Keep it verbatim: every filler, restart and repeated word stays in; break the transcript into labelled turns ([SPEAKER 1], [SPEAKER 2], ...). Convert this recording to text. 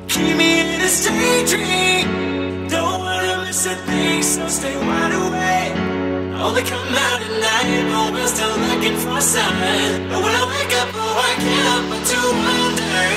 [SPEAKER 1] keep me in this daydream. Don't wanna miss a thing, so stay wide awake. Only come out at night, but we're still looking for a sign. But when I wake up, oh, I can't help but to wonder